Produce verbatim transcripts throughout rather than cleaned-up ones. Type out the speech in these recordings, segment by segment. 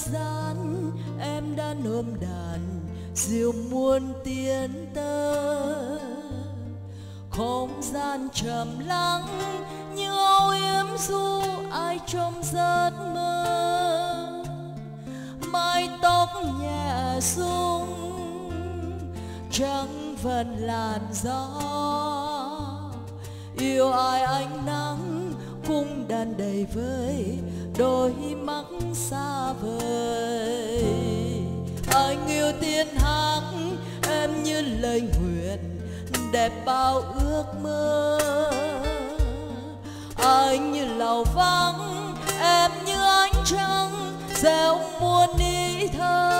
gian em đã ôm đàn diều muôn tiếng tơ, không gian trầm lắng như âu yếm du ai trong giấc mơ. Mái tóc nhẹ rung trắng vần làn gió, yêu ai ánh nắng cung đàn đầy vơi đôi mắt xa vời. Anh yêu thiên hát em như lời nguyện đẹp bao ước mơ. Anh như lầu vắng em như ánh trăng gieo muôn ý thơ,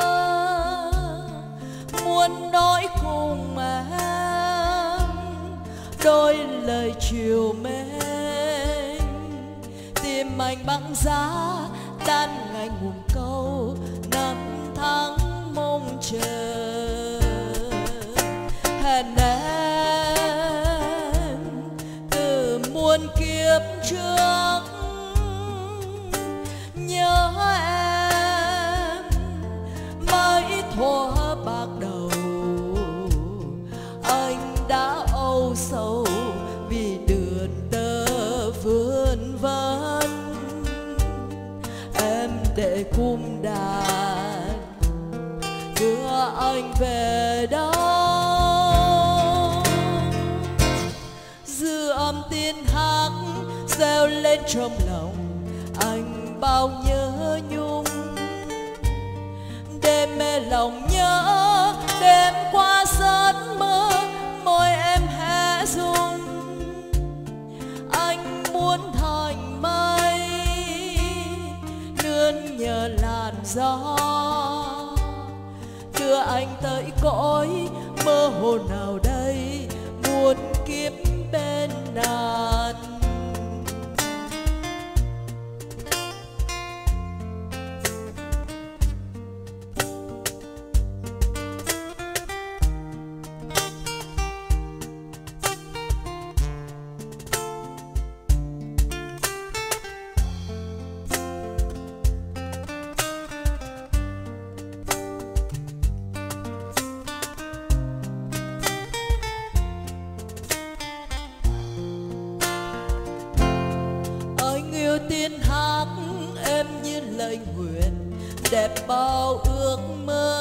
muôn nỗi cùng em đôi lời chiều mến. Tim anh băng giá đan ngày nguồn câu năm tháng mong chờ. Hẹn em từ muôn kiếp trước, nhớ em mấy thuở bạc đầu. Anh đã âu sầu vì đường tơ vươn vấn, em để cung đàn đưa anh về đâu. Dư âm tiếng hát reo lên trong lòng anh bao nhớ nhung. Đêm mê lòng nhớ đêm qua giấc mơ môi em hé rung. Anh muốn thành mây lướn nhờ làn gió, đưa anh tới cõi mơ hồ nào đây muôn kiếp bên nàng. Tiếng hát em như lời nguyện đẹp bao ước mơ.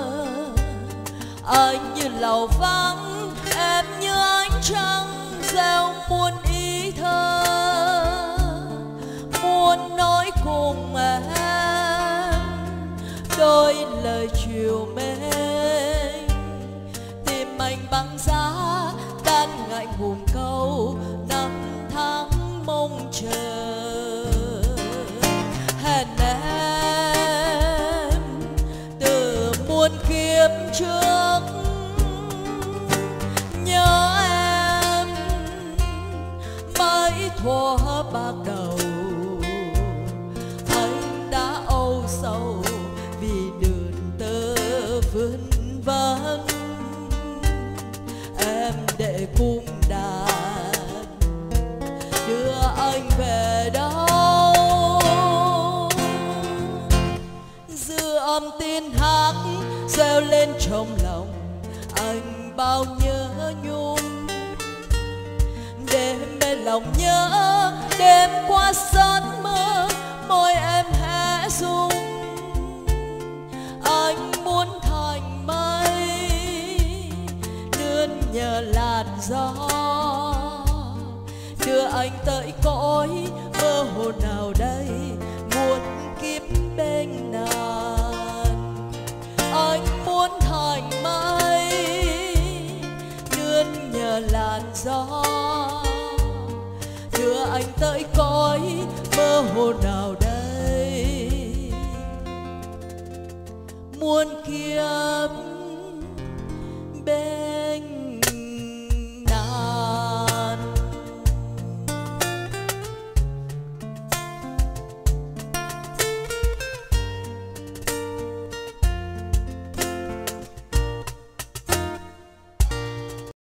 Anh như lầu vắng em như ánh trăng gieo muôn ý thơ, muôn nỗi cùng em đôi lời chiều mến. Tim anh băng giá đan ngại ngùng câu năm tháng mong chờ. Hẹn em từ muôn kiếp trước, nhớ em mấy thuở bạc đầu. Anh đã âu sầu vì đường tơ vươn vấn, em để cung đàn đưa anh về đâu. Dư âm tiếng hát reo lên trong lòng anh bao nhớ nhung. Đêm mê lòng nhớ đêm qua giấc mơ môi em hé rung. Anh muốn thành mây lướn nhờ làn gió, đưa anh tới cõi mơ hồ nào đây muôn kiếp bên nàng. Anh muốn thành mây lướn nhờ làn gió, đưa anh tới cõi mơ hồ nào đây muôn kiếp